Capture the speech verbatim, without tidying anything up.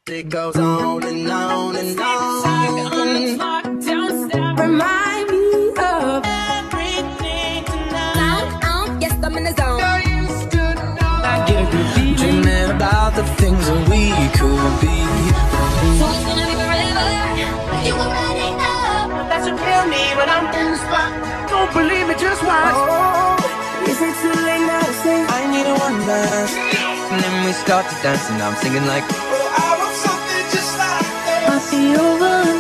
It goes on and on and on. Remind me of everything tonight. Um, yes, I'm in the zone. I used to know. I get a good feeling. Dreaming about the things that we could be. So it's gonna be forever. You already know. That's a real me when I'm in the spot. Don't believe me, just watch. Oh, is it too late now to say I need a one dance? And then we start to dance and I'm singing like, oh, I want something just like this. I feel over.